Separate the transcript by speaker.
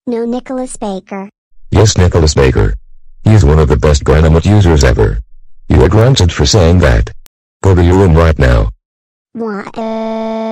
Speaker 1: No, Nicholas Baker.
Speaker 2: Yes, Nicholas Baker. He's one of the best Dynamite users ever. You are granted for saying that. Go to your room right now.
Speaker 1: What?